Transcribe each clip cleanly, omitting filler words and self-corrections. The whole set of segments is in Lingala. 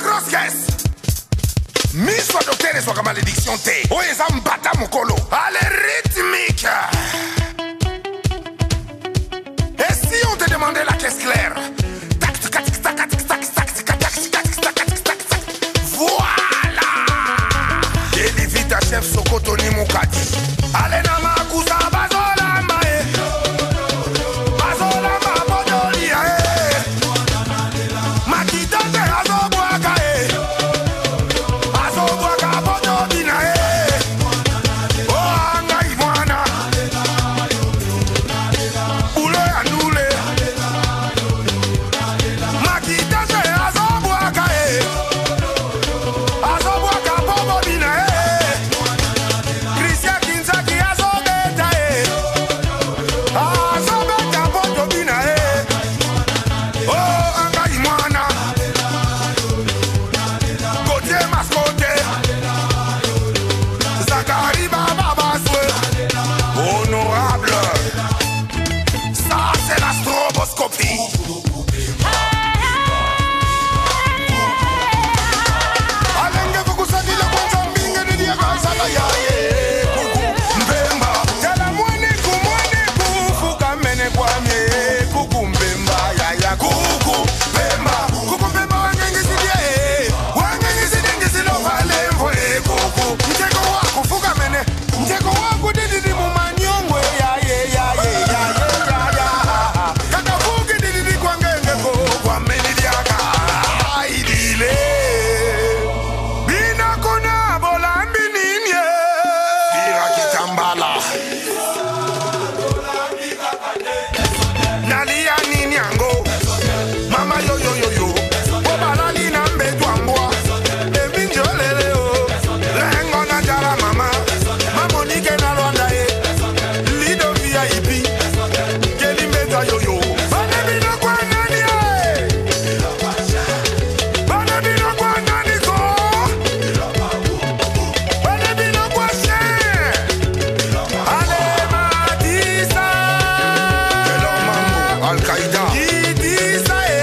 grosse caisse. Mi soit docteur et soit comme malédiction T. Oh, ils ont battu mon colo. Allez, rythmique. Et si on te demandait la caisse claire? Voilà. Delivita chef Sokoto ni Mukadi. Allez, nama kusa bazola mae. Bazola ma bodolia eh. Makita te azobuaka eh. Azobuaka bodobina eh. Oh anga ivwana. Ulo ya nule. Makita te azobuaka eh. Azobuaka bodobina eh. Christian Kinzaki azobeta eh. Azobeta bodobina eh. Oh anga ivwana. Côté mascoté. Zachary Baba Baswe. Honorable. Ça c'est la stroboscopie. Alenge kukusadi la kwanza mbinge ni dia kansala ya ye. Kuku mbemba. Tela mwene kufuka mene kwa mye. Kuku mbemba ya ya kuku mbemba. Kuku mbemba wangengisi dia eh. Wangengisi dingisi lo vale mvwe kuku. Mteko wako fuka mene. Mteko wako dididi mumanyongwe ya ye ya ye ya ye ya ya. Kaka fuki dididi kwa ngenge kwa meni diaka. Aidile. Bina kuna bola mbininye. Bira kitambala. Nalia nini yango. Mama yo yo yo yo. Obala lina mbetu ambwa. Ebinjo lele o. Lengo na jara mama. Mamonike na Rwanda e. Lido VIP. Keli mbetu yo yo. Bane bino kwa nani e. Bane bino kwa nani ko. Bane bino kwa shen. Ale Matisa. Hello mambo. Al-Qaeda. Idisa e.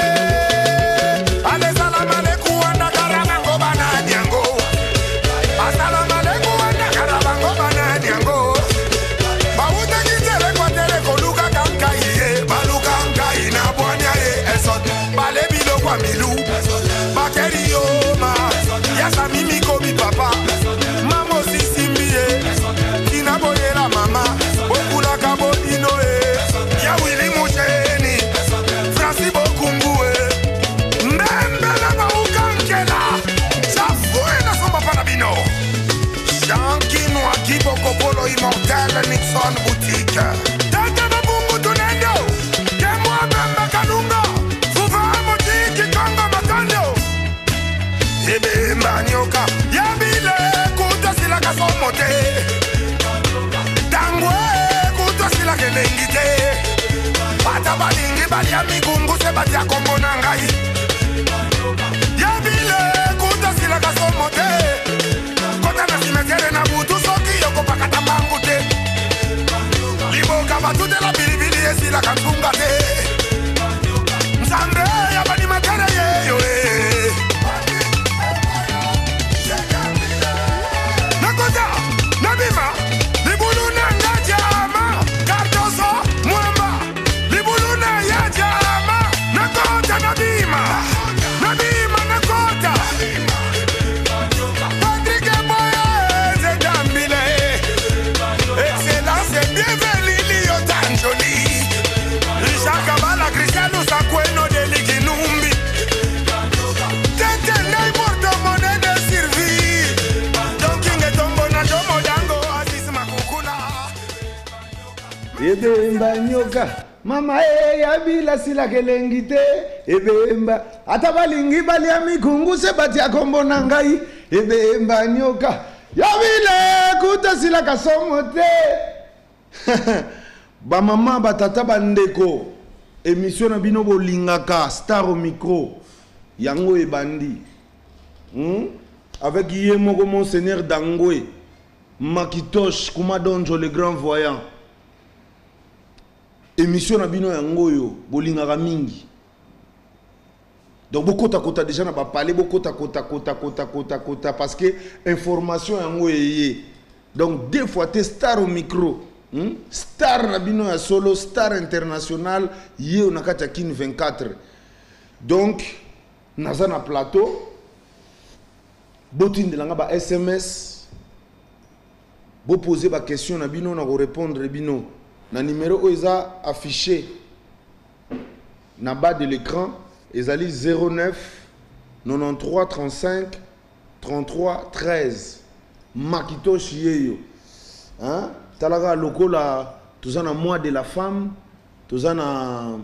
Ale salam aleikum wanda karabango banani yango. Assalamu alaikum wanda karabango banani yango. Bawuta kitele kwa tele koluka kankai ye. Baluka kankai na bwanya ye. Esot bale bilo kwa milu. Bakeri yo ma. Yasa mimi kobi papa. Mamo sisimbi ye. Kina boye la mama. Bokula kabodino e. Ya wili musheni. Fransi bokungu e. Mbembe na baukankela. Chafoué na somba panabino. Jean-Kino Akibo Kopolo Immortel Nixon Boutique. Tete babungu tunendo. Kemwa bembe kalunga. Fufa motiki kongo makando. Ebe mbanyoka. Yabile kuto sila kasomote. Tangwe kuto sila kelengite. Bata balingi bali ya migungu se bati ya kombo na ngai. Yabile kuto sila kasomote. Kota na simetere na butu soki yoko pakata mangu te. Liboka batute la bilibili esi la kantunga te. Mzambe ya bani matere ye yo eh. Nakota, nabima, libulu na ngajama. Cardoso, mwamba, libulu na ya jama. Nakota nabima, nabima nakota. Patrick Boye, Zedambile. Excellence et bienvenue Lio Tanjoli. Richard Kabala, Cristiano Sakweno de Liginumbi. Tente nei morto monnaie de Sirvi. Don King et Tombo na Jomo Dango, Aziz Makukula. Ebemba nyoka. Mama yabila sila kelengite. Ebemba. Atabalingi bali ya mikungu se bati ya kombo na ngai. Ebemba nyoka. Yabile kuta sila kasomo te. Ba mama batata bandeko. Émission na bino bolingaka star au micro. Yango ebandi. Avec Yemoko Monseigneur Dangwe. Makitosh Kumadonjo le grand voyant. Émission na bino yango yo bolingaka mingi. Donc beaucoup kota déjà na ba parler beaucoup kota parce que information yango yé. Donc des fois tu star au micro, star na bino ya solo, star international yé on a kata kin 24. Donc naza na plateau botin de langa ba SMS bo poser ba question na bino na ko répondre bino na numéro oza affiché na bas de l'écran. Ils allaient 09 93 35 33 13. Makito Chieyo. Hein? Talaga lokola, tous en a mois de la femme, tous en a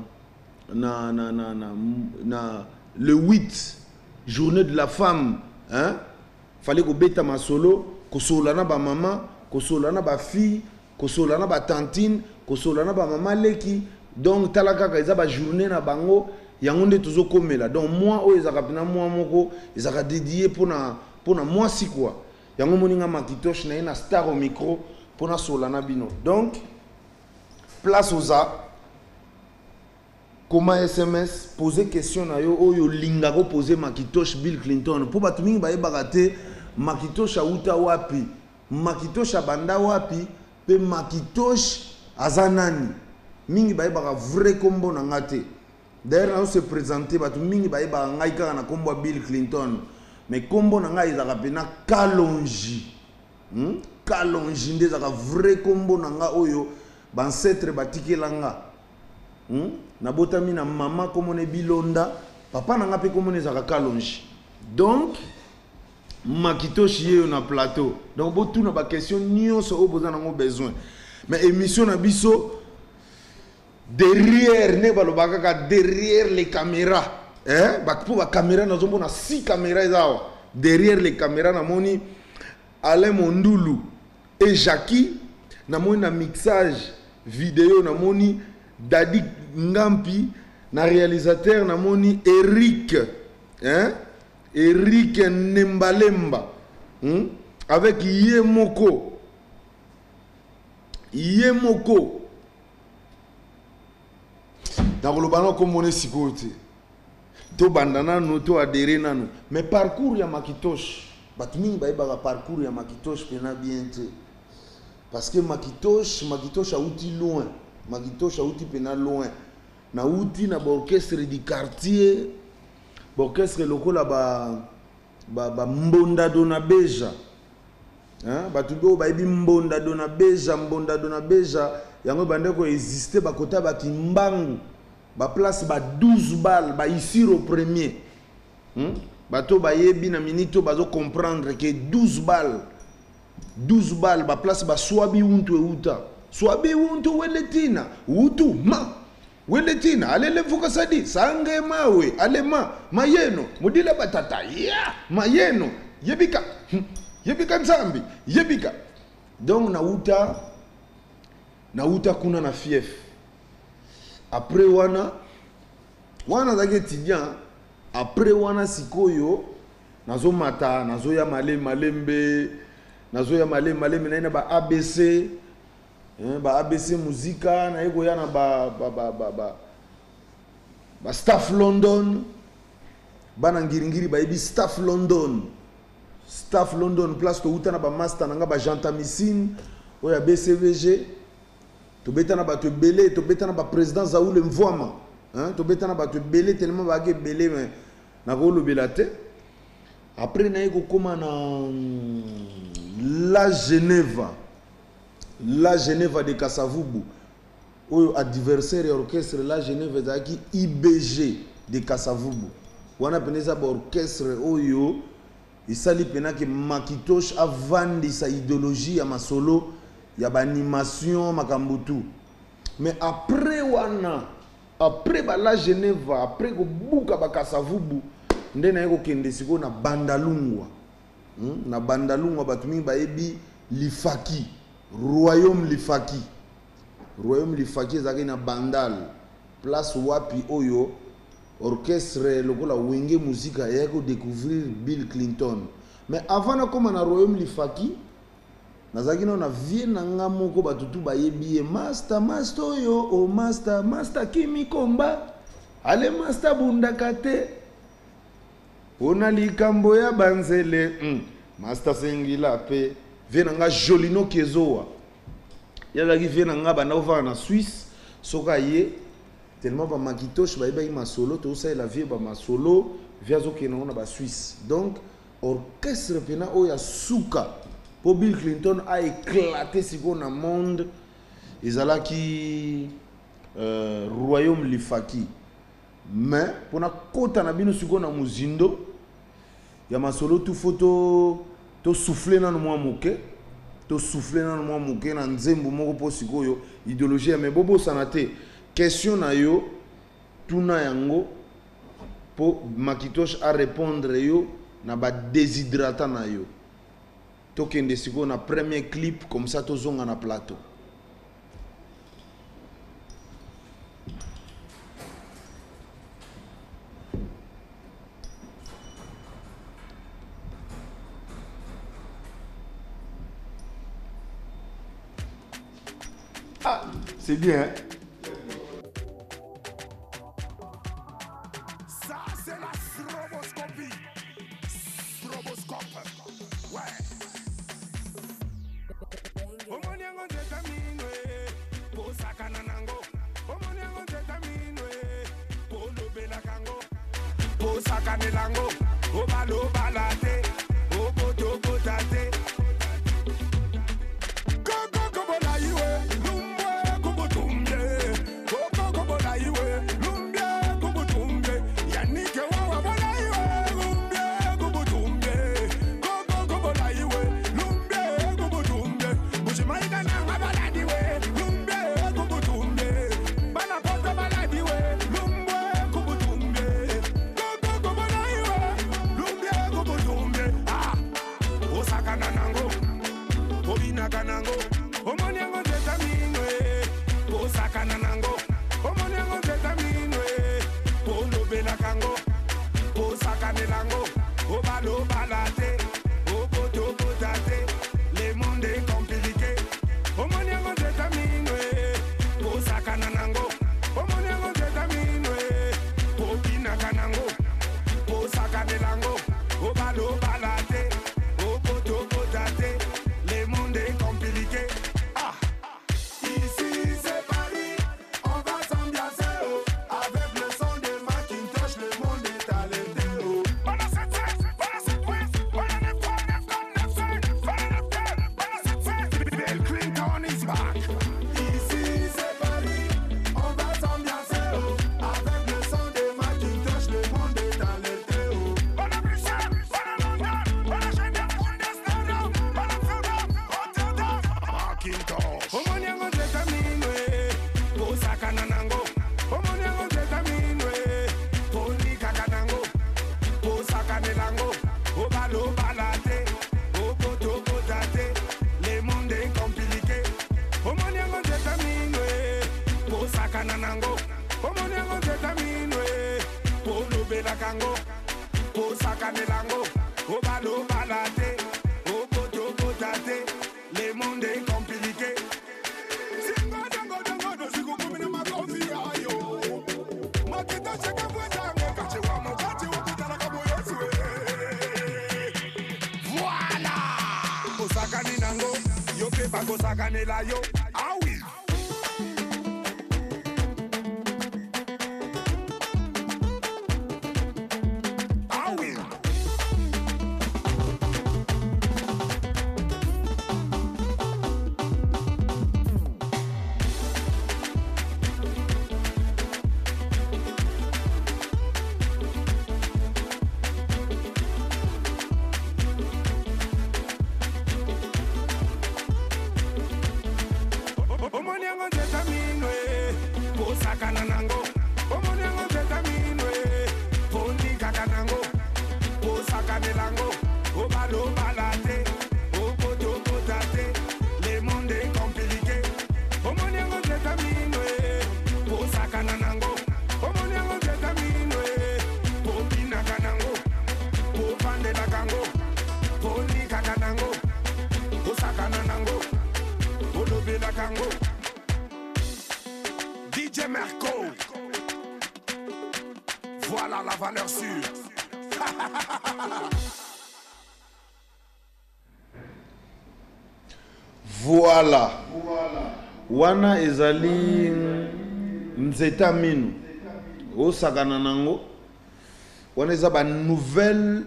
le 8 journée de la femme. Hein? Fallait que beta ma solo, que solana ba maman, que solana ba fille, que solana ba tantine, que solana ba maman leki. Donc talaga ka isa ba journée na bango. Yangonde toujours comme là. Donc moi oh ezaka pena moi moko ezaka dédié pour na moi si quoi. Yango moninga makitosh na ina star au micro pour na solana bino. Donc place aux a comment SMS poser question na yo oyo linga ko poser makitosh Bill Clinton pour batu mingi ba ebagate makitosh auta wapi makitosh abanda wapi pe makitosh azanani mingi ba ebaka vrai combo na ngate. D'ailleurs, on se présentait, bah tout le monde va y avoir un combo Bill Clinton, mais combo nanga ils ont appelé Kalonji, Kalonji, des vrai combo nanga oyo, ancêtre batike langa, na botami na maman comme on est Bilonda, papa nanga pe comme on est Kalonji. Donc, makito chier on a plateau. Donc, bon tout na ba question nion so besoin nango besoin, mais émission na biso. Derrière derrière les caméras, hein? Pour la caméra, nous avons 6 caméras. Derrière les caméras, nous avons Alain Mondoulou et Jackie. Nous avons un mixage vidéo, nous avons Dadi Ngampi, na réalisateur, nous avons Eric, hein? Eric Nembalemba, avec Yemoko. Dans le ballon comme on est si côté, to bandana no to adhérer nano. Mais parcours ya makitosh, batming ba eba parcours ya makitosh pena bien te. Parce que makitosh a outil loin, makitosh a outil pena loin. Na outil na orchestre du quartier, orchestre lokola ba mbonda dona beja. Hein, batudo ba ibi mbonda dona beja, yango bande ko exister ba kota ba kimbangu. Ba place ba 12 balles ba ici au premier. Bato ba yebi na minito bazo comprendre que 12 balles ba place ba swabi untu euta. Swabi untu weletina, utu ma weletina alele fuka sadi sange mawe alema mayeno mudila batata ya mayeno yebika nzambi yebika. Donc nauta kuna na fief. Après wana zake étudiant, après wana sikoyo nazo mata nazo ya malembe na ba ABC ba ABC muzika na ego yana ba staff London bana ngiringiri ba ebi staff London place to uta na ba master nanga ba Jantamicine oya BCVG. To betana ba te belé, to betana ba président Zaoul Mvouama, hein, to betana ba te belé tellement ba ke belé mais na ko lobelate. Après na yeko koma na la Genève de Kasavubu. Oyo adversaire orchestre la Genève zaki IBG de Kasavubu. Wana peneza ba orchestre oyo isali pena ke makitosh avandi sa idéologie ya masolo. Il y a animation makambutu. Mais après la Genève, après que buka bakasavubu, ndena yeko kende siko na Bandalungwa. Na Bandalungwa batumi ba ebi Lifaki, Royaume Lifaki zaki na Bandal. Place wapi oyo orchestre lokola wenge musica yako découvrir Bill Clinton. Mais avant na koma na Royaume Lifaki nazaki na vie na nga moko batutu ba yebi master yo o master kimi komba ale master bundakate on a likambo ya banzele master sengila pe venanga jolino kezoa yala ki venanga bana ova na Suisse soka ye tellement ba makitosh ba iba ma solo to ça la vie ba ma solo via zo ke na ba Suisse donc orchestre pena oya suka pour Bill Clinton a éclaté si on a monde ezala ki royaume lifaki mais pour na kota na bino siko na muzindo ya masolo tu photo to souffler na mwa moke to souffler na mwa moke na nzembo moko po siko yo idéologie mais bobo sanate question na yo tuna yango po makitosh a répondre yo na ba déshydratant na yo to kende siko na premier clip comme ça to zonga na plateau. Ah, c'est bien. Hein? Ça, c'est la stroboscopie. Stroboscope. Ouais. Omonyango zetaminwe. Posaka nanango. Omonyango zetaminwe. Polobela kango. Posaka nelango. Obalo balate. Oboto botate. Ah oui. Ah oui. DJ Merco. Voilà la valeur sûre. Voilà. Wana ezali nzeta minu. O sakana nango. Wana eza ba nouvelle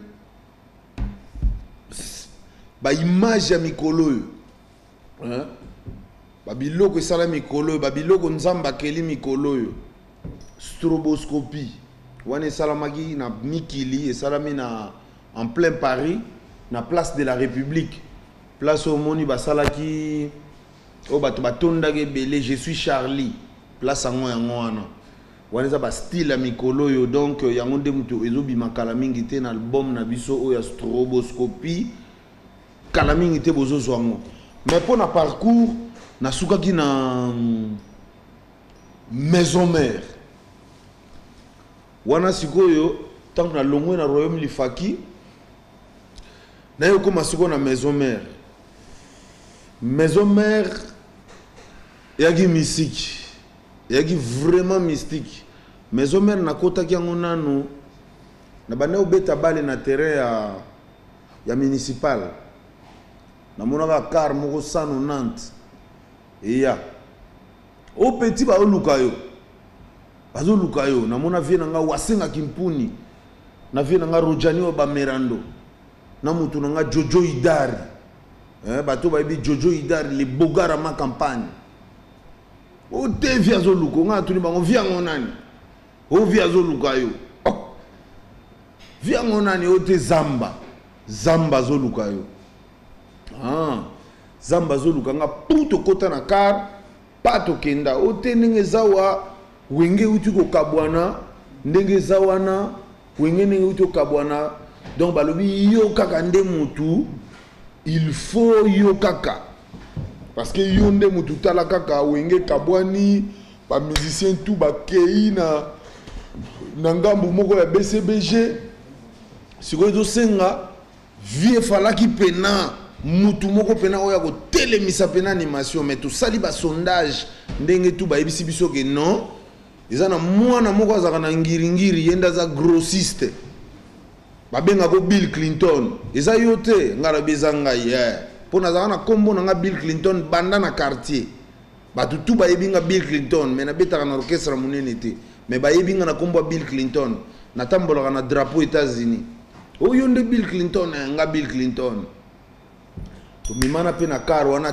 ba image ya mikolo yo. Hein? Ba biloko esala mikolo yo, ba biloko nzamba keli mikolo yo. Stroboscopie. Wana esalamaki na mikili, esalami na en plein Paris, na place de la République. Place au moni basalaki o bato batondaki belé je suis Charlie. Place yango yango wana. Wana eza ba style ya mikolo yo, donc yango nde mutu ezobima kala mingi te na album na biso oyo ya Stroboscopie. Kala mingi te bozozwa yango. Mais pour na parcours nasukaki na maison mère. Wana sikoyo tant na longwe na royaume lifaki na yo koma sikoyo na maison mère. Maison mère yaki mystique. Yaki vraiment mystique. Maison mère na kota ki yango nano na bane obeta bale na terrain ya municipal. Na monaka car moko 190. Eya. O petit ba oluka yo. Bazo luka yo. Na mona vie nga wasenga kimpuni. Na vie nga Rojani wa Bamerando. Na mutu nga Jojo Idari. Bato ba ibi Jojo Idari le bogara ma campagne. O te via zo luko nga tuni bango via ngonani. O via zo luka yo. Oh. Via ngonani o te Zamba. Zamba zo luka yo. Ah. Zamba zo luka nga puto kota na car pato kenda. O te nenge zawa wenge uti ko kabwana ndenge zawana wenge nenge uti ko kabwana. Donc balobi yo kaka nde mutu il faut yo kaka parce que yo nde mutu tala kaka wenge kabwani ba musicien tout ba kei na ngambu moko ya BCBG siko do senga vie falaki pena mutu moko pena oya ko telemisa pena animation mais tout sali ba sondage ndenge tout ba ebisi biso ke non ezana mwana moko azaka na ngiringiri yenda za grossiste babenga ko Bill Clinton eza yote ngara bezanga ye pona zaka na kombo na Bill Clinton banda na quartier batu tout ba yebinga Bill Clinton mais na betaka na orchestre munene te mais ba yebinga na kombo Bill Clinton na tambola na drapeau États-Unis oyo nde Bill Clinton nga Bill Clinton to mimana pe na car wana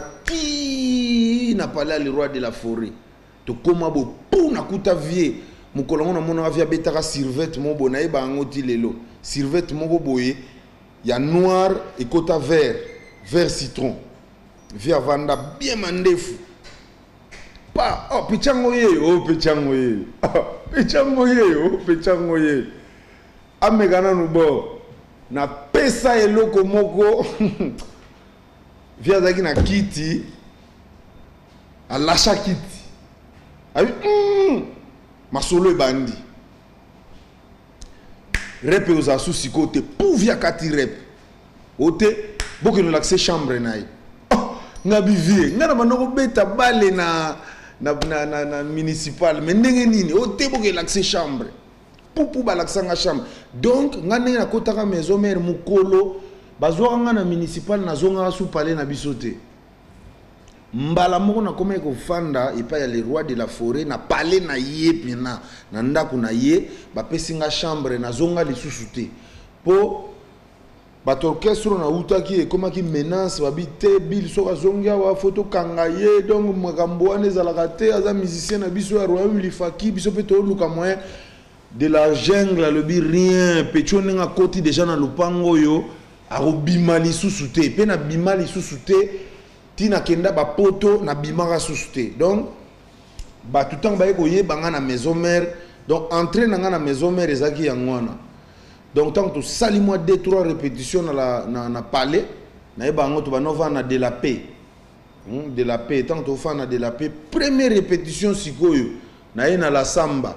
ti na pala le roi de la forêt to koma bo puna kuta vie mukolongo na mona via betaka survette mo bona e ba ngoti lelo survette mo boye ya noir et kota vert citron via vanda bien mandefu pa oh pichango ye pichango ye amegana nubo na pesa eloko moko via zaki na kiti alasha kiti abi masolo ebandi rep oza susi kote pouvia kati rep ote boke no l'accès chambre naï nga bivie nga na banoko beta bale na municipal mais ndenge nini ote boke l'accès chambre pupu ba l'accès nga chambre donc nga ndenge na kotaka maison mère mukolo bazwa nga na municipal na zonga su palais na bisote mbala moko na koma ko fanda epa ya le roi de la forêt na palais na ye pina na ndako na ye ba pesinga chambre na zonga lisusu te po bato orchestre na utaki e koma ki menace babite Bill soka zonga wa photo kanga ye donc makambo wana ezalaka te aza musicien na biso ya royaume lifaki biso pe to luka moyen de la jungle le bi rien pecho nga koti déjà na lupango yo arobima lisusu te pe na bima lisusu te tina kenda ba poto na bimaka susute donc ba tout temps ba yeko yebanga na maison mère donc entrer na maison mère ezaki yangwana donc tant que sali moi 2-3 répétitions na palais na yebango to banova na de la paix tant que fa na de la paix première répétition sikoyo na ye na la samba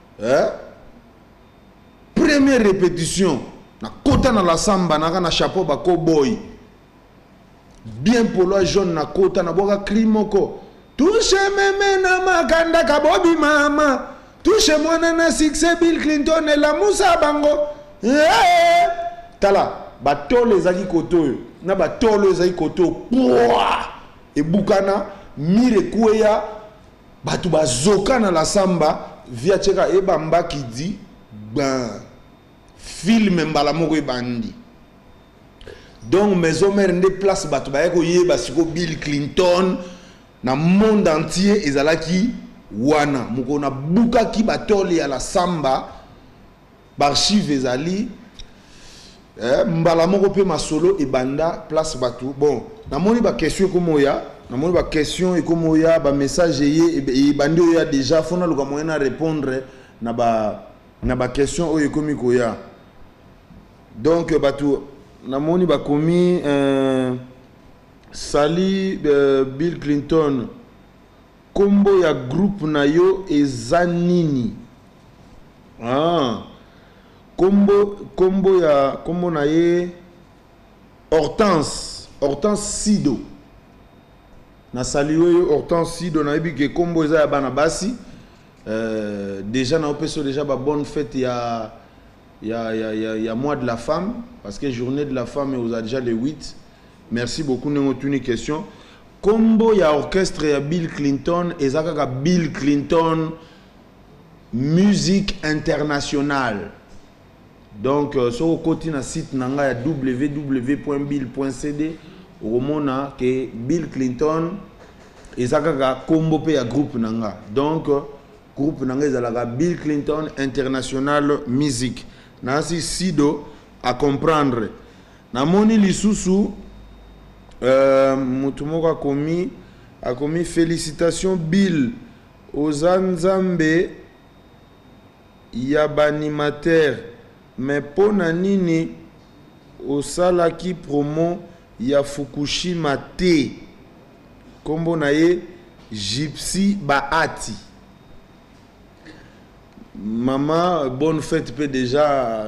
première répétition na kota na la samba na chapeau ba cowboy bien polo jaune na kota na boka krimoko touche meme na makanda kabobi mama touche mwana na succès Bill Clinton et la musa bango tala batole ezaki koto na batole ezaki koto et bukana mire kuya batu bazoka na la samba via cheka eba mbaki di ben film mbala moko ebandi. Donc maison mère nde place batu ba ko yeba siko Bill Clinton na monde entier ezalaki wana moko na buka ki batole ya la samba barchive ezali mbala moko pe masolo ebanda place batu. Bon namoni ba question komoya namoni ba question ekomoya ba message ye bandi oya déjà fona luka moyen na répondre na ba question oyo ekomi koya. Donc batu namoni ba komi Sali Bill Clinton kombo ya groupe na yo ezanini kombo na ye Hortense Sido na sali oyo Hortense Sido na yebi ke kombo eza ya bana basi déjà na opeso déjà ba bonne fête ya mois de la femme parce que journée de la femme vous a déjà le 8. Merci beaucoup nous une question kombo ya orchestre ya Bill Clinton ezaka Bill Clinton musique internationale. Donc sur le côté na site nanga ya www.bill.cd romona que Bill Clinton ezaka kombo pe ya groupe nanga. Donc groupe nanga ezalaka Bill Clinton International Music. Nasi Sido à comprendre. Na moni lisusu mutumoko a commis félicitations Bill Ozanzambe yabanimateur mais pona nini osalaki promo ya Fukushima te kombo na ye Gypsy Bahati. Maman, bonne fête peut déjà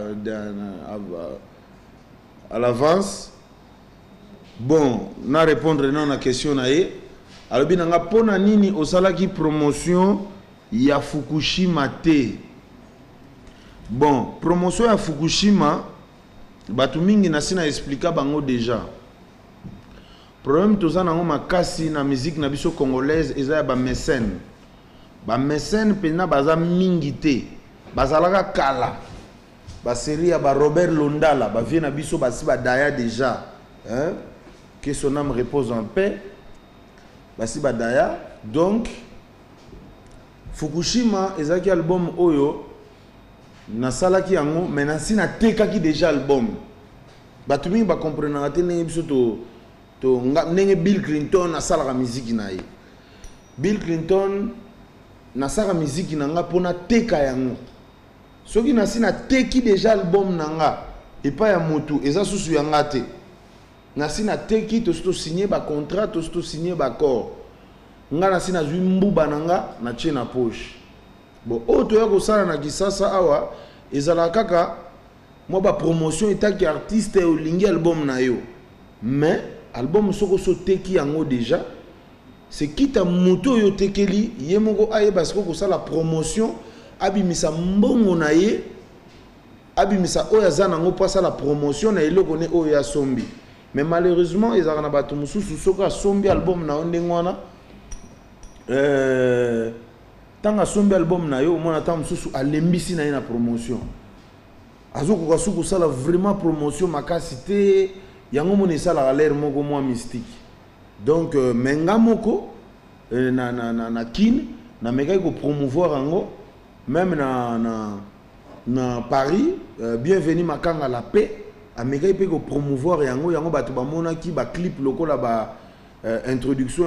à l'avance. Bon, na répondre non à la question na ye. Alors bien nga pona nini osalaki promotion ya Fukushima te. Bon, promotion ya Fukushima batu mingi na sina expliquer bango déjà. Problème toza nango makasi na musique na biso congolaise eza ya ba mécène. Ba mécène pena baza mingi te. Bazalaka kala. Ba série ya ba Robert Londala ba vie na biso basi ba daya déjà. Hein? Que son âme repose en paix. Basi ba daya. Donc Fukushima ezaki album oyo na salaki yango mais na sina tekaki déjà album. Batu mingi ba comprendre te ne biso to nenge Bill Clinton na salaka musique na ye. Bill Clinton na sala musique na nga pona teka yango. Soki na sina teki déjà album na nga et pas ya motu eza susu ya nga te. Na sina teki to signer ba contrat to signer ba accord. Nga na sina zwi mbuba na nga na tie na poche. Bon oto ya ko sala na kisasa awa ezala kaka mo ba promotion etaki artiste o lingi album na yo. Mais album soko so teki yango déjà c'est quitte à moto yo tekeli yemoko aye parce que ça la promotion abimisa mbongo na ye abimisa oya zana ngo pasa la promotion na eloko ne oya sombi. Mais malheureusement ils ont na bato mususu soka sombi album na ondengwana tanga sombi album na yo mona tam mususu alembisi na ye na promotion azoko kasuku sala vraiment promotion makasi te yango moni sala l'air moko moi mystique. Donc menga moko na kin na meka ko promouvoir ango même na Paris bienvenue makanga la paix a meka pe ko promouvoir yango batu ba mona ki ba clip lokola ba introduction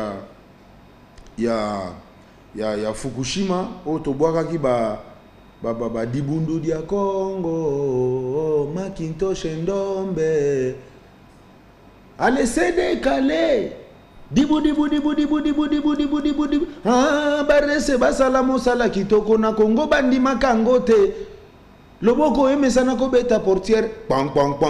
ya Fukushima o to boaka ki ba dibundu dia Congo Macintosh Ndombe allez céder calé dibu ah barese basala mosala kitoko na Congo bandi makango te loboko emesana ko beta portière pang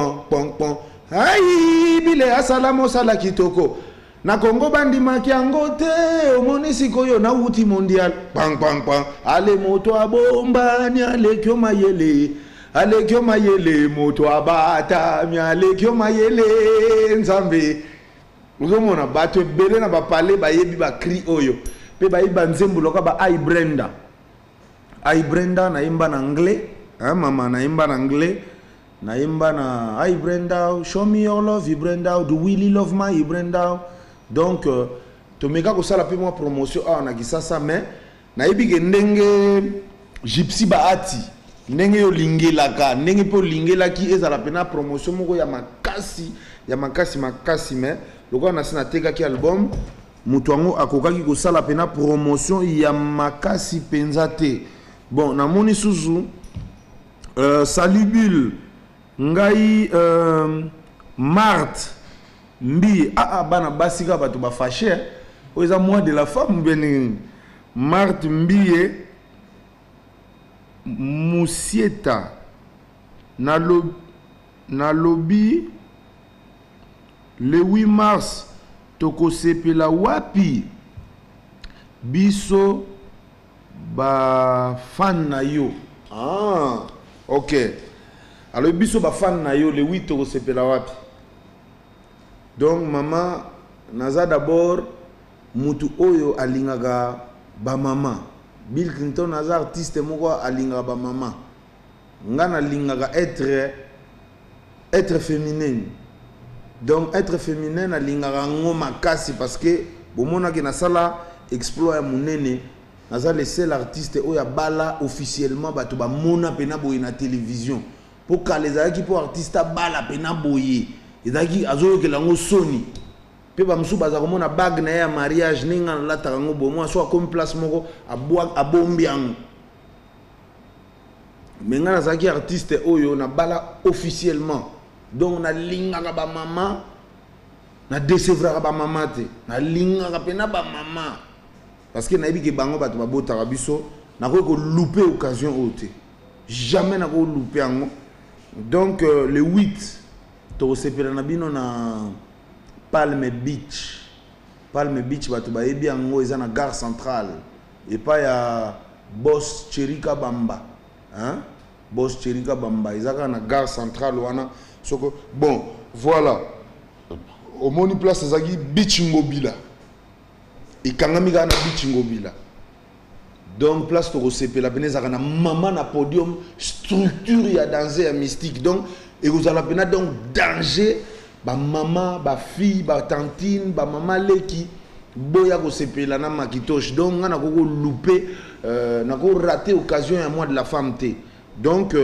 ai bile asala mosala kitoko na Congo bandi makango te omoni sikoyo na uti mondial pang ale moto abomba ni ale kyo mayele alekyo mayele moto abata mi alekyo mayele nzambe uzomona bato ebele na bapale bayebi bakri oyo pe bayiba nzembo loka ba ai Brenda naimba na anglais mama naimba na anglais naimba na ai Brenda show me your love Brenda do really love my Brenda donc tomeka kosala pe moi promotion na kisasa mais nayebi ke ndenge gypsy baati ndenge yo lingelaka ndenge po lingelaki ezala pena promotion moko ya makasi mais lokwa na sina tekaki album mutu wango akokaki kosala pena promotion ya makasi penza te bon namoni suzu Salubule ngai Marthe mbi bana basika bato ba fâché oza moi de la femme bien Marthe mbiye Musieta nalobi le 8 mars tokosepela wapi biso ba fan na yo ok alors biso ba fan na yo le 8 tokosepela wapi donc mama naza d'abord mutu oyo alingaka ba mama Bill Clinton naza artiste moko alingaka ba mama ngana lingaka être féminine donc être féminine alingaka ngo makasi parce que bomona ke nasala exploit ya munene naza le seul artiste oyo bala officiellement bato ba mona pena boye na télévision pour ka les aki pour artiste bala pena boye ezaki azoyokela ngo soni pe ba musu baza komona bag na ya mariage ninga la tarango bo moi soit comme place moko abombi yango menga nazaki artiste oyo na bala officiellement donc na lingaka ba mama na décevra ba mama te na lingaka pena ba mama parce que nayebi ke bango bato babotaka biso na ko louper occasion ote jamais na ko louper yango donc le 8 to sepela na bino na Palme Beach bato bayebi yango eza na gare centrale et pas ya Boss Cherika Bamba Boss Cherika Bamba ezaka na gare centrale wana soko bon voilà au moni place ezaki Beach Ngobila ikangami na Beach Ngobila donc place to sepela benezaka na mama na podium structure ya danser ya mystique donc et vous allez pena donc danger ba mama ba fille ba tantine ba mama leki boya ko sepela na makitosh donc ngana ko louper na ko rater occasion ya mois de la femme té donc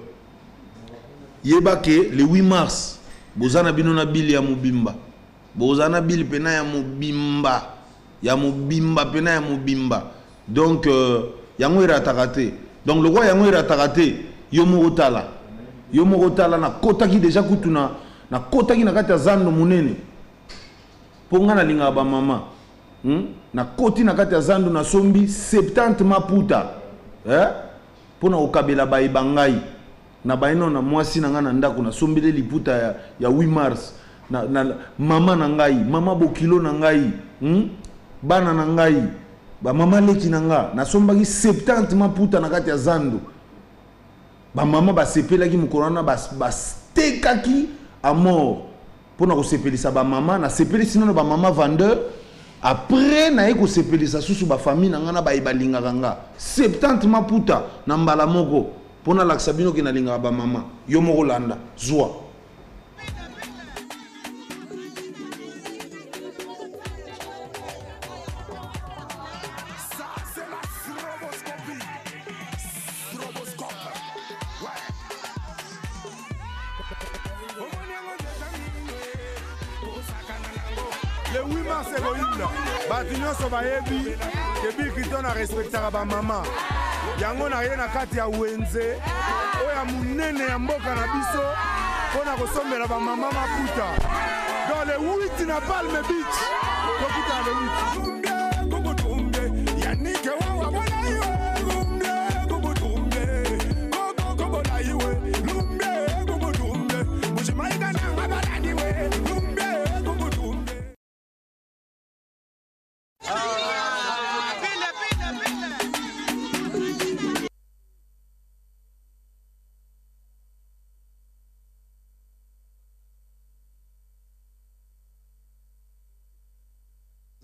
yebake le 8 mars bozana bino na bili ya mobimba bozana bili pena ya mobimba pena ya mobimba donc yango irataka te donc le roi yango irataka te yo moko tala na kotaki déjà kutuna na kotaki na kati ya zando munene ponga na linga ba mama na koti na kati ya zando na sombi 70 maputa pona okabela ba ibangai na baino na mwasi na ngana ndako na sombi le liputa ya 8 mars na mama na ngai mama bokilo na ngai bana na ngai ba mama leki na nga na sombaki 70 maputa na kati ya zando ba mama ba sepelaki mukorana ba stekaki à mort pour na ko sepelisa ba mama na sepeli sinono ba mama vendeur après na eko sepelisa susu ba famille na nga na ba ibalinga nga 70 maputa na mbala moko pour na laksa bino ki na linga ba mama yo moko landa zwa le 8 mars egoyinda bato nyonso bayebi ke Bill Clinton arespectaka bamama yango na ye na kati ya wenze oyo ya munene ya mboka na biso mpona kosombela bamama maputa dans le 8 na Palme Beach tokutana le 8 yanike wawa bona yo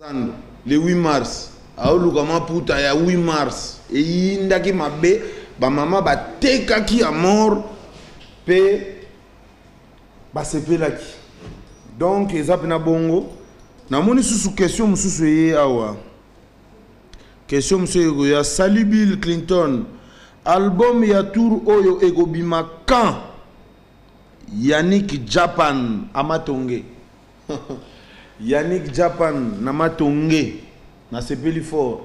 le 8 mars aoluka maputa ya 8 mars eyindaki mabe bamama batekaki ya mort mpe basepelaki. Donc eza mpena bongo namoni susu question mosusu eye awa. Question mosusu ya Salut Bill Clinton, album ya tour oyo ekobima quand? Yannick Japan amatonge. Yannick Japan namatonge na sepeli fort.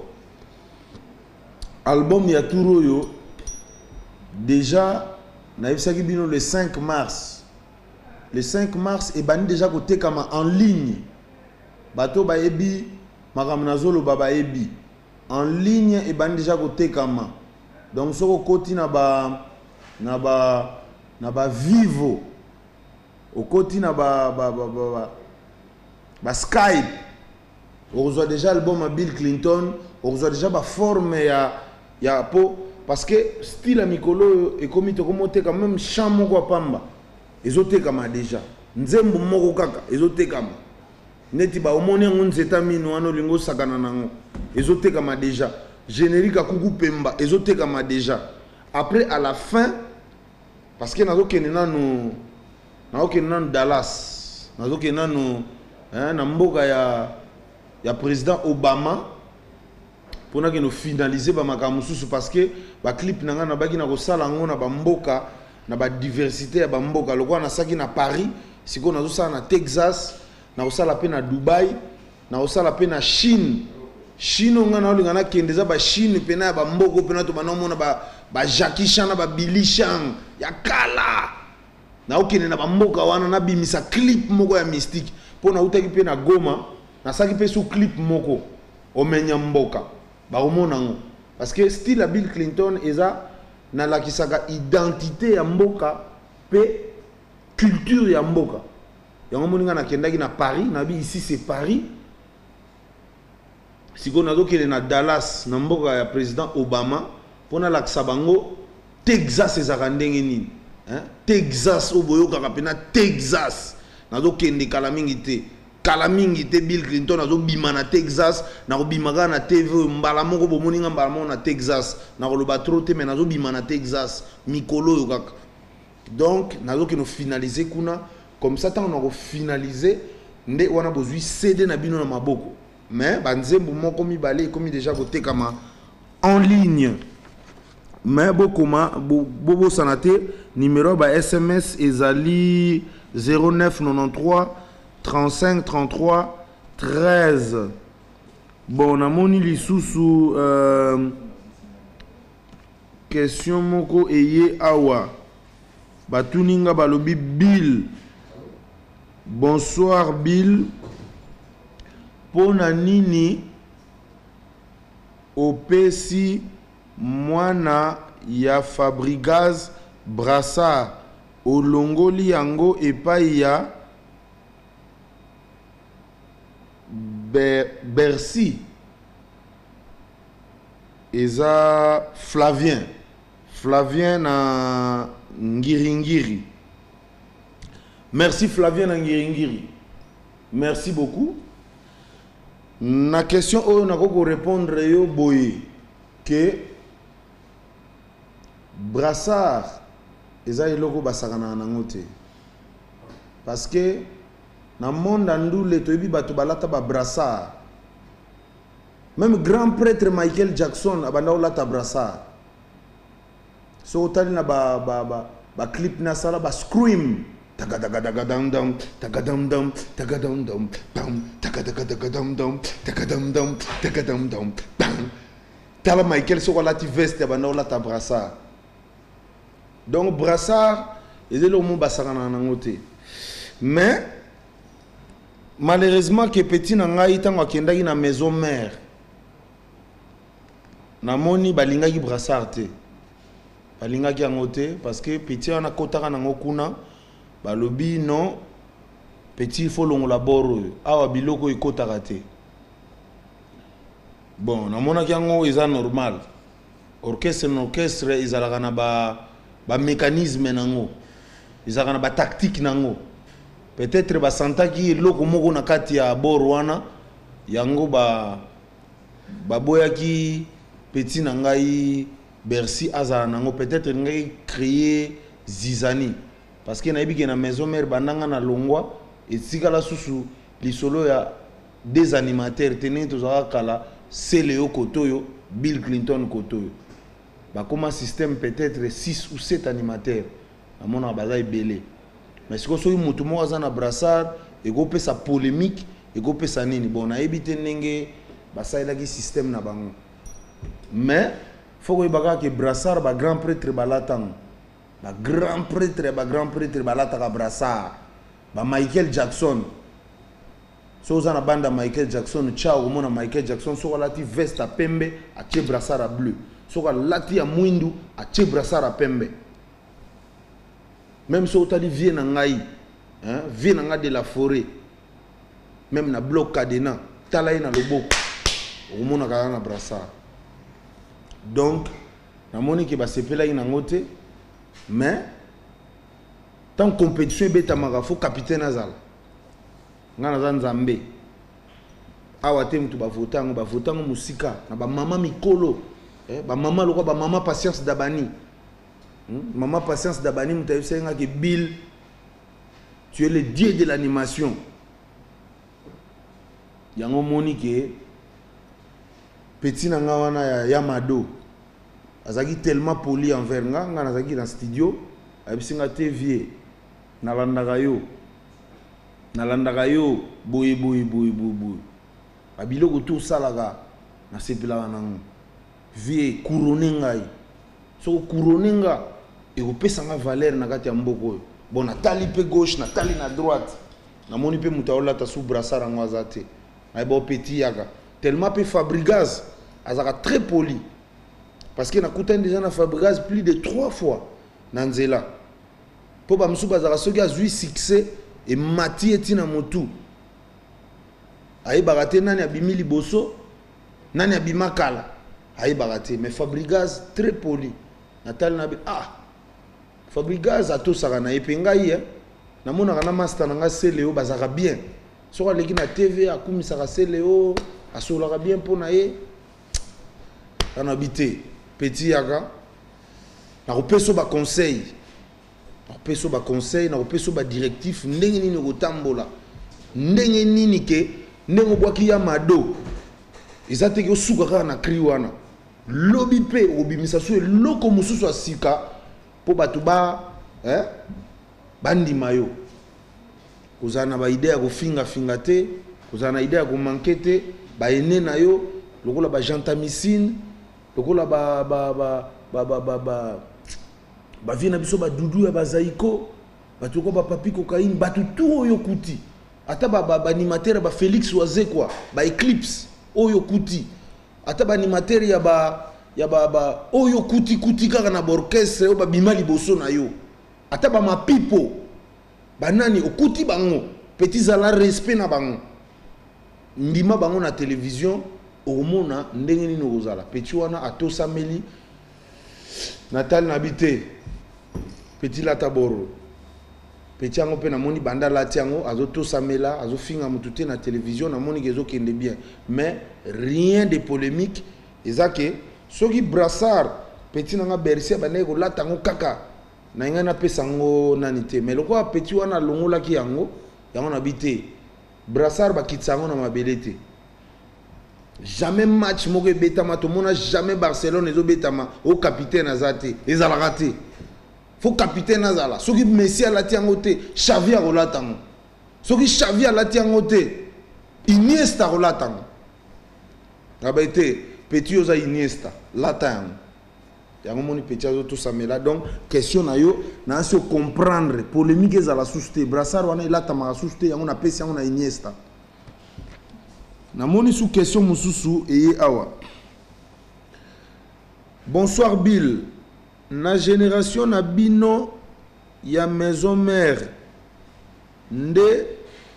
Album ya tour oyo déjà na ebisaki bino le 5 mars. Le 5 mars ebani déjà côté kama en ligne. Bato ba ebi makamnazolo baba ebi en ligne ebani déjà côté kama. Donc soko koti na ba vivo au côté na ba Skype. On reçoit déjà l'album à Bill Clinton, on reçoit déjà la forme ya po parce que style à Mikolo et comme to komote quand même chant moko pamba. Ezote kama déjà. Nzembo moko kaka ezote kama. Neti ba omoni ngunzeta mino ano lingo sakana nango. Ezote kama déjà. Générique à Kuku Pemba ezote kama déjà. Après à la fin parce que nazo kenena no Dallas. Nazo kenena no na mboka ya président Obama pour que nous finaliser ba makamususu parce que ba clip nanga na baki na ko sala ngona ba mboka na ba diversité ya ba mboka lokwa na saki na Paris siko na zo sala na Texas na ko sala pe na Dubai na ko sala pe na Chine nga na olinga na kendeza ba Chine pe na ba mboko pe na to banomona ba Jackie Chan na ba Billy Chan ya kala na okene na ba mboka wana na bimisa clip moko ya mystique pona utaki pe na Goma na saki pe sous clip moko omenya mboka ba omona ngo parce que style à Bill Clinton eza na la kisaka identité ya mboka pe culture ya mboka yango moninga na kendaki na Paris na bi ici c'est Paris siko na dokele na Dallas na mboka ya président Obama pona la kisabango Texas ezaka ndenge nini Texas oboyo kaka pe na Texas na dokende kala mingi te Bill Clinton azo bima na Texas na ko bimaka na TV mbala moko bomoninga mbala moko na Texas na ko loba trop te mais nazo bima na Texas mikolo yo kaka. Donc nazo ke no finaliser kuna comme ça tant on a finaliser nde wana bozui CD na bino na maboko mais banzembo moko mibale comme déjà côté kama en ligne mais bokoma bobo sanate numéro ba SMS ezali 0993 35 33 13. Bon, na moni lisusu question moko eye awa batuninga balobi Bill. Bonsoir Bill. Pona nini opesi mwana ya Fabrigaz Brassard olongoli yango epai ya Bercy eza Flavien na Ngiringiri. Merci Flavien na Ngiringiri. Merci beaucoup. Na question oyo nakoko répondre yo boye que Brassard eza eloko basakana nango te parce que na monde andoule toyebi bato balata ba Brassard. Même grand prêtre Michael Jackson abanda olata Brassard. So otali na ba clip na sala ba scream tagadam dam tagadam dam tagadam dam bam tagadam dam tagadam dam bam tala Michael so olati veste abanda olata Brassard. Donc Brassard ezelo mo basakana nango te. Mais malheureusement que petit nangai tango akendaki na maison mère namoni balingaki Brassard te balingaki yango te parce que petit wana kotaka nango kuna balobi non petit faut longola boro awa biloko ekotaka te. Bon namonaki yango eza normal orchestre ezalaka na ba mécanisme nango ezalaka na ba tactique nango. Peut-être basantaki loko moko na kati ya bor wana yango baboyaki petit na ngai Bercy azala nango peut-être ngai créer zizani parce que nayebi ke na maison mère bandanga na longwa etikala susu lisolo ya des animateurs tene tozala kala Seleo Kotoyo Bill Clinton Kotoyo bakoma système peut-être 6 ou 7 animateurs amona baza ebele mais siko soki mutu moko aza na brassard ekopesa polémique ekopesa nini bon nayebi te ndenge basalelaki système na bango mais faut koyeba que brassard ba grand prêtre balatango ba grand prêtre balataka brassard ba Michael Jackson so oza na banda Michael Jackson ciao omona Michael Jackson so lati veste a pembe atie brassard a bleu so lati ya mwindu atie brassard a pembe même so otali vie na ngai hein vie na nga de la forêt même na bloc cadena talaye na loboko omona kala na brassard donc namoni ke basepela ina ngote mais tant compétition betamaka faut capitaine azala ngana za nzambe awa te mutu bavotango musika na ba mama mikolo ba mama lokwa ba mama patience dabani mama patience dabani mutu ayesenga ke Bill tu es le dieu de l'animation yango moni ke petit na nga wana ya Yamado azaki tellement poli envers nga nazaki dans studio abisinga TV nalandaka boy abiloko tout salaka na sepelaka nango vie couronner ngai so couronner nga ekopesa nga valeur na kati ya mboko oyo bon natali pe gauche natali na droite namoni pe mutu aolata sous brassard yango aza te ayeba petit yaka tellement pe Fabregas azaka très poli parce que nakutani déjà na Fabregas plus de 3 fois na nzela po ba msuba azaka soki azwi succès et mati etina motu ayebaka te nani abimi liboso nani abima kala ayebaka te mais Fabregas très poli natali na Fabregas atosaka na ye mpe ngai namonaka na master na nga Seleo bazaka bien soki aleki na TV akumisaka Seleo asolaka bien mpo na ye kana bité petit yaka nakopesa ba conseil nakopesa ba directif ndenge nini kotambola ndenge nini ke ndenge bwaki ya mado ezate ke osuka kaka na cri wana lobi pe obimisa so eloko mosusu asika po bato bandima yo kozala na baide ya kofinga te kozala na ide ya komanke te baene na yo lokola bagentamicine lokola bavie na biso badudu ya bazaiko bato ko bapapi cocaïne bato tout oyo kuti ata baanimateur ba Félix Wazekwa ba Eclipse oyo kuti ata baanimateur ya oyo kuti kaka na orchestre oyo babima liboso na yo ata mapipo banani okuti bango petit zala respect na bango ndima bango na télévision omona ndenge nini kozala petit wana atosameli Natal nabite petit lataboro petit yango pe namoni banda lati yango azotosamela azofinga mutu te na télévision namoni kezo kende bien mais rien de polémique ezake soki brassard petit nanga Bercy bande ko lata ngo kaka na nga na pesa ngo nani te mais lokwa petit wana longolaki yango nabite brassard bakitsango na mabele te jamais match moko betama to mona jamais Barcelone ezo betama au capitaine azate ezalaka te faut capitaine azala soki Messi alati yango te Xavi alata yango soki Xavi alati yango te Iniesta alata yango abete petit oza Iniesta lata yango yango moni petit azo tout samela donc question na yo na se comprendre polémique ezala susté brassard wana ilata ma susté yango na pesi yango na Iniesta namoni sous question mususu eye awa. Bonsoir Bill. Na génération na bino ya maison mère nde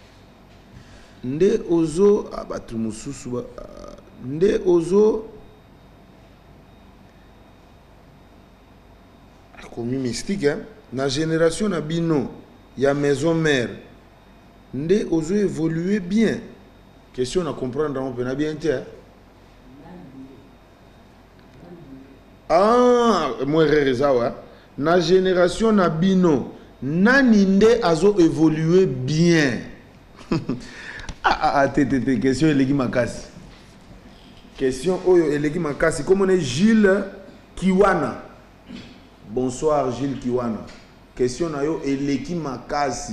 ozo abatu mususu nde ozo comme mystique hein. Na génération na bino ya maison mère nde ozo évoluer bien Question à comprendre, on peut bien dire. Ah, moi, ouais. Na génération na bino, naninde azo évolué bien. Question elegi makasi. Question oyo elegi makasi. Comme on est Gilles Kiwana. Bonsoir Gilles Kiwana. Question na yo elegi makasi.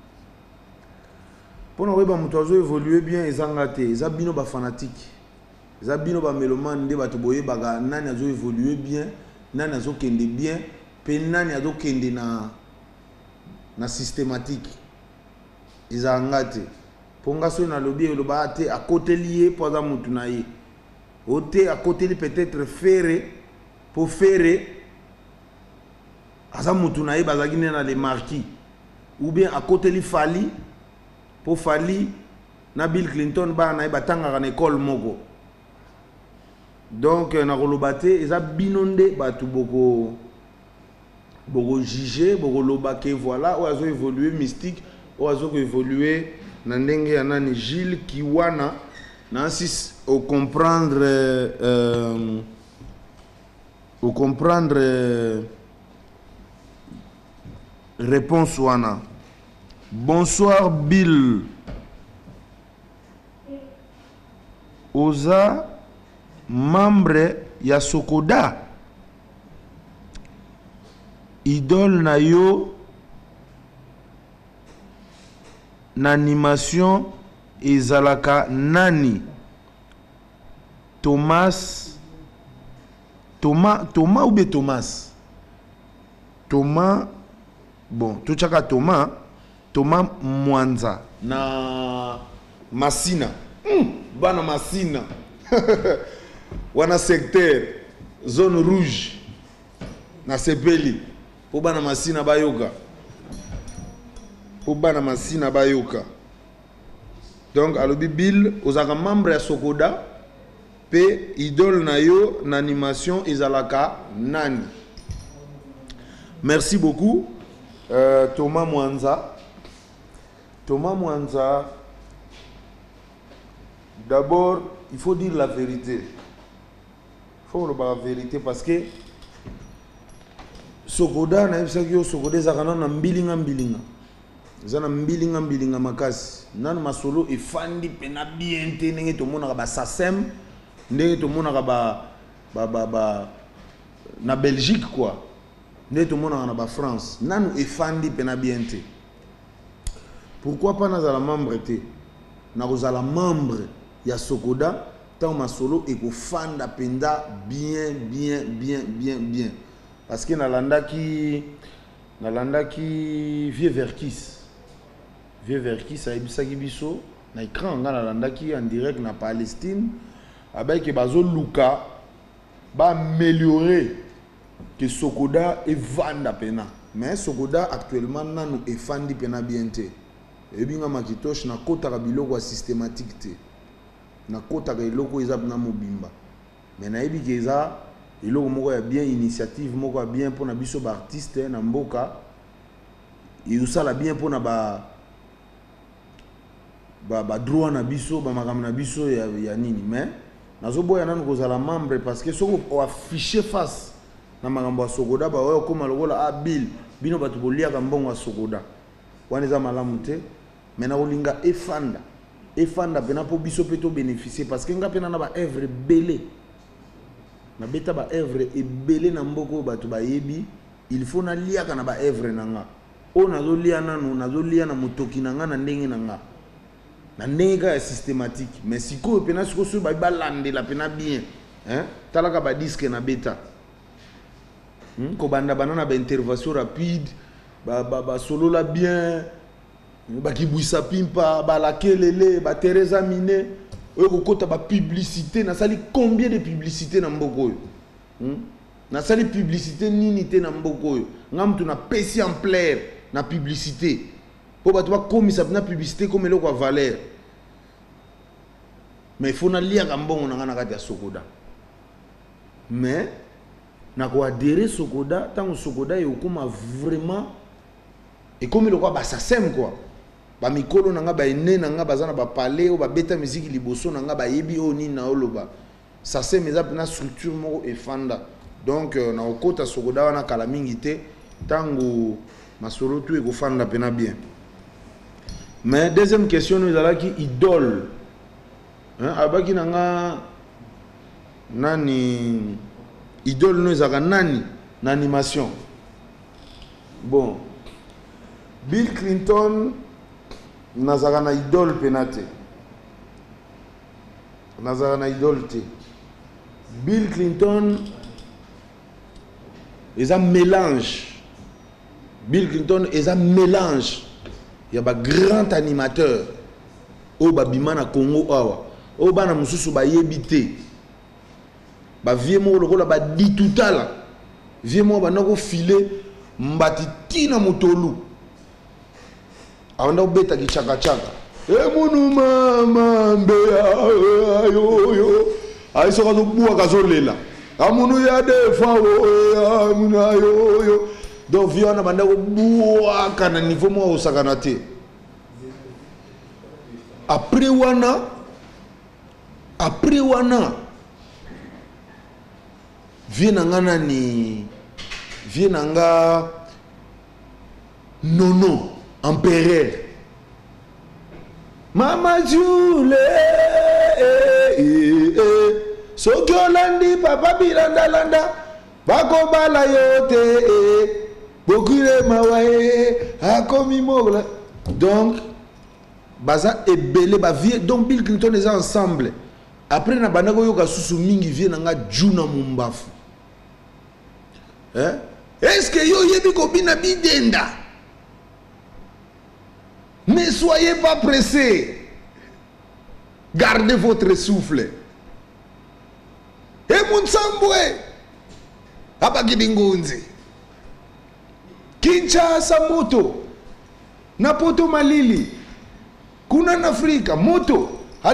Pour nous azo évolué bien ezangate, ezabino ba fanatique. Ezabino ba mélomane nde bato boye baga nani azo évolué bien, nani azo kende bien, pe nani azo kende na systématique. Ezangate. Ponga so na lobby lo ba te à côté lié pour za mutu na ye. Ote à côté li peut-être faire pour faire aza mutu na ye bazaki na les marquis ou bien à côté li fali pour fali na Bill Clinton ba na batanga na école moko. Donc na rolobate eza binonde batu boko juger boko loba ke voilà ou azo évoluer mystique ou azo évoluer na ndenge ya nani Gilles Kiwana na insiste au comprendre réponse wana. Bonsoir Bill. Oza membre ya Sokoda. Idole na yo na animation ezalaka nani? Thomas ou bien Thomas? Thomas, bon, tout chaka Thomas Mwanza na Masina. Bana Masina. Wana secteur zone rouge na Sepeli. Po bana Masina bayoka. Donc alobi Bill ozaka membre ya Sokoda pe idole na yo na animation ezalaka nani? Merci beaucoup Thomas Mwanza. D'abord, il faut dire la vérité. Il faut dire la vérité parce que Sokoda na yebisaki Sokoda zakana na mbilinga. Zana mbilinga makasi. Nanu masolo efandi pena bien te ndenge to mona ba SACEM, ndenge to mona ba na Belgique quoi. Ndenge to mona na ba France. Nanu efandi pena bien te. Pourquoi pas nazala membre te? Na kozala membre ya Sokoda tant masolo ekofanda penda bien. Parce que nalandaki Vieux Verkis a ebisaki biso na écran nga nalandaki en direct na Palestine avec bazo luka ba améliorer que Sokoda et vanda pena. Mais Sokoda actuellement nanu efandi pena bien te. Ebinga makitosh na kota ka biloko systématique te. Na kota ka iloko eza na mobimba. Mais na ebi keza iloko moko ya bien initiative moko ya bien pour na biso ba artiste na mboka. Et usala bien pour na ba droit na biso ba makambo na biso ya nini. Mais nazo boya nanu kozala membre parce que soko o afficher face na makambo ya Sokoda ba oyo koma lokola Bill bino batu bolia ka mbongo ya Sokoda. Wana eza malamu te. Mais na olinga efanda pena po biso peto bénéficier parce que nga pena na ba œuvre belé na beta ba œuvre e belé na mboko batu ba yebi il faut na lia kana ba œuvre na nga o nazo lia na motoki na nga na ndenge na nga na ndenge ya systématique mais siko pena siko so ba landela pena bien hein talaka ba disque na beta ko banda banana ba intervention rapide ba solo la bien ba kibwisa pimpa ba la kelele ba Teresa Mine oyo kota ba publicité na sali combien de publicité na mboko yo na sali publicité nini te na mboko yo ngamtu na pesi en plaire na publicité po ba to ba komisa na publicité comme eloko a valeur mais il faut na lia ka mbongo na ngana kati ya Sokoda mais na ko adhérer Sokoda tant Sokoda yo kuma vraiment et comme eloko ba SACEM quoi ba mikolo nanga ba ene nanga bazana ba parler ou ba beta musique liboso nanga ba yebi o ni na oloba ça c'est mes apena structure moko efanda donc na okota sokoda wana kala mingi te tango masolo tu eko fanda pena bien. Mais deuxième question nous ala ki idole hein abaki nanga nani idole nous ala nani na animation. Bon Bill Clinton nazara na idole penate nazara na idole te. Bill Clinton est un mélange. Bill Clinton est un mélange. Il y a un grand animateur au babima na Congo awa au bana mususu ba yebite ba viemo lokola ba ditutala viemo ba nako filer mbati tina mutolu awanda obeta ki chaka chaka munu mama mbeya yo ay so kazo buwa kazo lela amunu ya defa o amuna yo donc viona banda ko buwa kana niveau mo osakana te. Après wana vienanga ni vienanga nono empereur mama jule soki olandi papa bilanda landa bakobala yo te bokile mawae akomi mola donc baza ebele ba vie donc Bill Clinton est ensemble après na banako yoka susu mingi vie nanga juna mumbafu est-ce que yo yebi ko bina bidenda ne soyez pas pressés, gardez votre souffle Munsambwe abagibingunzi Kinshasa moto na poto malili kuna na Afrika moto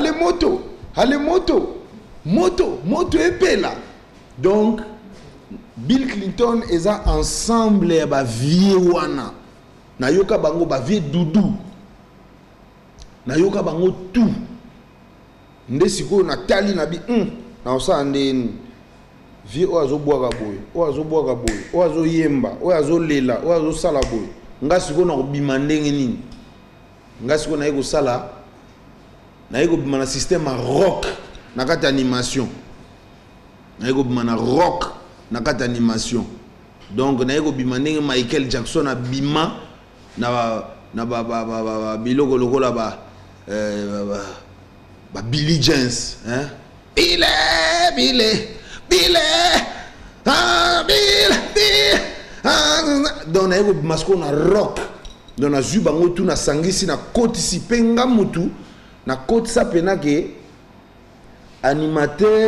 moto epela. Donc Bill Clinton est ensemble ba vie wana na yoka bango ba vie dudu na yoka bango tout nde siko na tali na bi na osa ndeni vie oazo bwaka boy oazo yemba oazo lela oazo sala boy nga siko na bima ndenge nini nga siko na yeko sala na yeko bima na système rock na kati animation na yeko bima na rock na kati animation donc na yeko bima ndenge Michael Jackson a bima na biloko lokola ba Billy James hein Billy donc na yeko bima siko na rock donc na zuba ngotu na sangisi na koti si penga mutu na koti sa pena ke animateur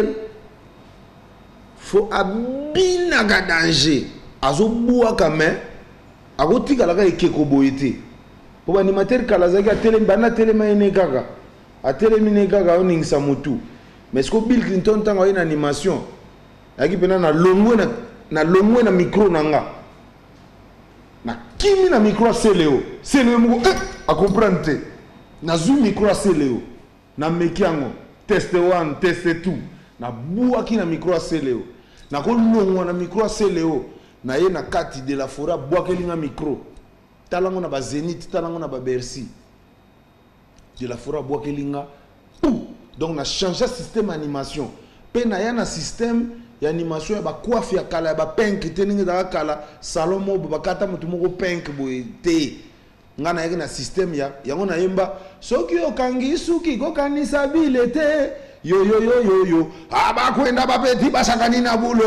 faut abina ga danger azo bua kame agotika la ka ekeko boyete po animateur kala zaki atele bana tele maine kaka atele mine kaka oningisa mutu mais ce que Bill Clinton tango ina animation aki pena na longwe na micro nanga na kimi na micro seleo moko a comprendre te na zoom micro seleo na mekiango test 1 test 2 na bua ki na micro seleo na ko longwa na micro seleo na ye na kati de la forêt bua kelinga micro talango na ba Zénith talango na ba Bercy de la forêt bua kelinga donc na changer système animation pe na ya na système ya animation ya ba coiffe ya kala ya ba pink teninga da kala salon mo ba kata mutu moko pink boy te ngana yake na système ya yango na yemba soki okangi suki ko kanisa bile te yo aba kwenda ba peti basakani na bulo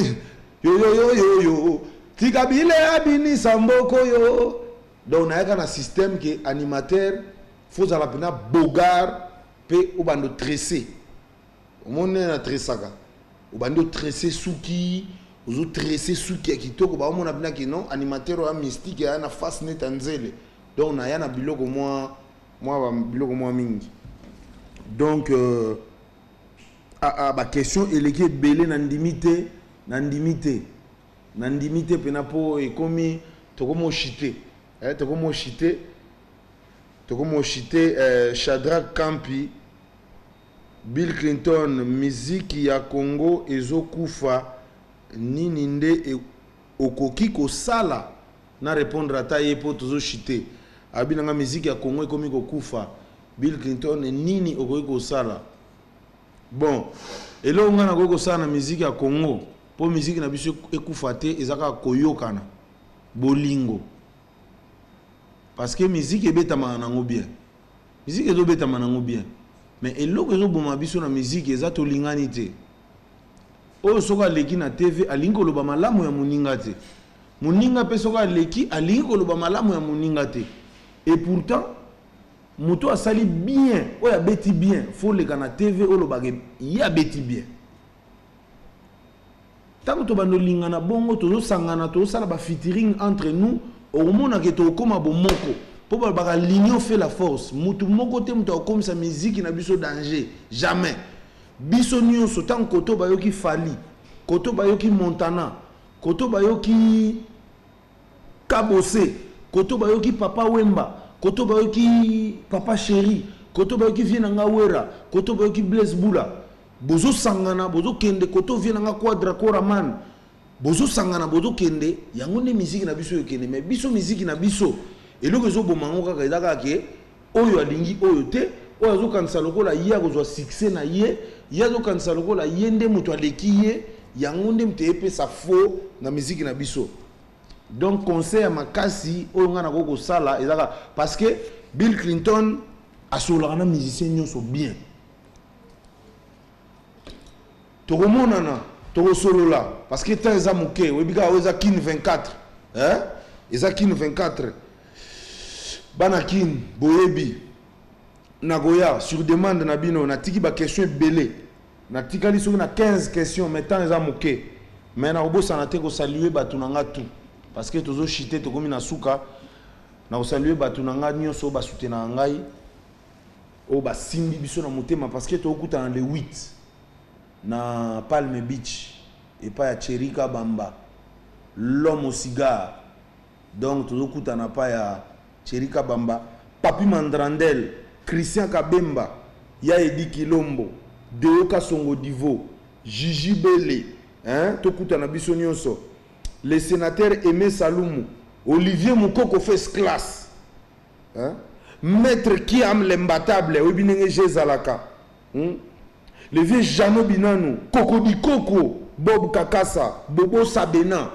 yo tikabile abini samboko yo donc na yaka na système que animateur faut ala pena bogar pe ubando tresser omone na tresaka ubando tresser suki ozo tresser suki kitoko ba omona pena que non animateur wa mystique ya na face net anzele donc na yana biloko moi biloko moi mingi donc ba question eleki belé na ndimité pena po ekomi tokomo chité tokomo chité Shadrack Kampi. Bill Clinton, miziki ya Congo ezokufa nini nde okoki kosala na répondre ata ye po tozo chité. Abinanga miziki ya Congo ekomi kokufa. Bill Clinton nini okoki kosala. Bon, elo ngana koko sana miziki ya Congo po miziki na biso ekufa te ezaka koyokana bolingo. Parce que miziki ebetama nango bien. Miziki ezobetama nango bien. Mais eloko ezoboma biso na miziki eza tolingani te. Oyo soka leki na TV alingi koloba malamu ya moninga te. Moninga pe soka leki alingi koloba malamu ya moninga te. Et pourtant moto asali bien, oyo abeti bien, faut leka na TV oyo lobage ya beti bien. Tango to bando lingana bongo tozo sangana to sala ba featuring entre nous, au mona ke to koma bomoko. Pour que l'union fait la force. Mutu moko te mutu comme sa musique na biso danger. Jamais. Biso nyon sotan koto bayoki Fali, koto bayoki Montana, koto bayoki Kabose, koto bayoki Papa Wemba, koto bayoki Papa Chéri, koto bayoki Vienanga Wera, koto bayoki Blaise Bula. Bozo sangana, bozo kende, koto Vienanga Quadra Koraman. Bozo sangana, bozo kende, yango ne musique na biso yokende, mais biso musique na biso. Et le réseau bomango kaka ezaka ke oyo alingi oyo te oyo azo kanisa lokola ye akozwa succès na ye azo kanisa lokola ye nde mutu aleki ye yango nde mutu epesa faux na musique na biso. Donc conseil ya makasi oyo nga na koko sala ezaka parce que Bill Clinton asolaka na musicien nyonso bien. Tokomonana tokosolola parce que temps eza moke webika eza kin 24 hein eza kin 24 Banakin, Boyebi, Nagoya, sur demande Nabino, na tiki ba question belé. Na tika li na 15 questions, mais tant les a moqué. Mais na obo sanate ko saluer batunanga tout. Parce que tozo chité to komi na suka, na ko saluer batunanga nyonso ba soutenir ngai. O ba simbi biso na motema parce que to okuta na le 8 na Palm Beach et pas ya Cherika Bamba. L'homme au cigare. Donc tozo okuta na pa ya Cherika Bamba, Papi Mandrandel, Christian Kabemba, Yaedi Kilombo, Deoka Songo Divo, Gigi Bele, hein, Tokuta Nabiso Nyonso, le sénateur Aimé Saloumou, Olivier Moukoko First Class, hein, Maître Kiam l'imbattable, Obinenge Jezalaka, hein, le vieux Jano Binanou, Koko Bikoko, Bob Kakasa, Bobo Sabena,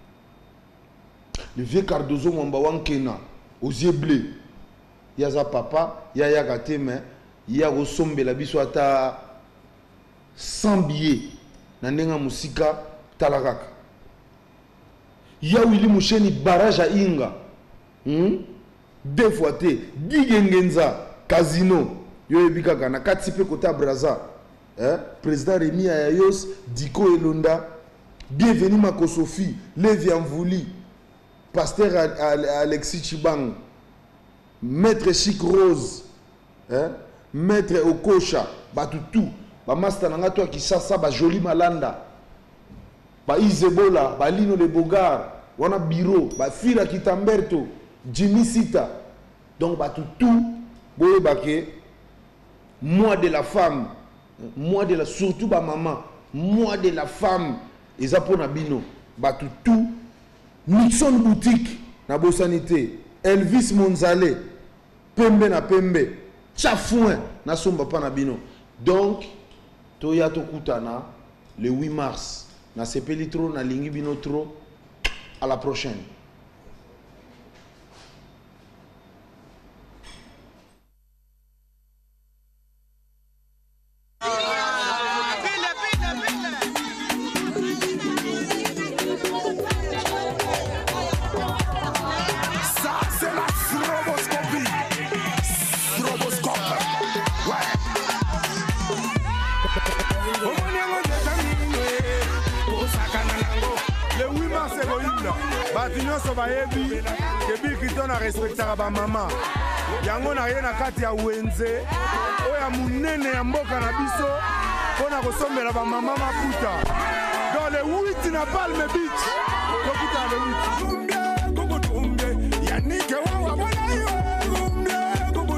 le vieux Cardozo Mwambawankena, aux yeux bleus, il y a papa, il y a Gateme, il y a Rosombe, la bisouata 100 billets, Nandenga Musika, Talaraka. Il y a Willy Moucheni, barrage à Inga, deux fois, Digengenza, Casino, Yoebika Gana, Katsipe Kota Braza, président Rémi Ayayos, Diko Elonda, bienvenue Mako Sophie, Lévi Amvouli, Pasteur Alexis Chibang, Maître Chic Rose, hein? Maître Okocha, Batutu, Master Nangato Kisasa, Joli Malanda, Izebola, Lino Le Bogar, Wana Biro, Fila Kitamberto, Jimmy Sita. Donc Batutu, Boye Bake, moi de la femme, moi de la, surtout ma maman, moi de la femme, Ezapona Bino, Batutu. Nixon Boutique, na Bosanité, Elvis Monzale, Pembe na Pembe, Chafouin, na Somba Panabino. Donc, Toya Tokutana, le 8 mars, na Sepelitro, na Lingibino Tro, à la prochaine. Nyonso bayebi ke Bill Clinton a respectaka ba mama yango na ye na kati ya wenze oya munene ya mboka na biso pona kosombela ba mama maputa dans le 8 na Palm Beach kokuta le 8 Yannick wawa bona yo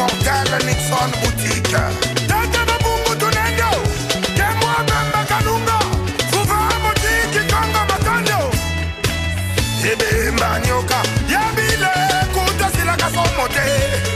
Immortel Nixon Boutique. Tata Babungu Tunendo. Kemwa Bamba Kalunga. Fuva Motiki Kongo Matando. Ebe Mbanyoka. Yabile Kuta Silaka Somote.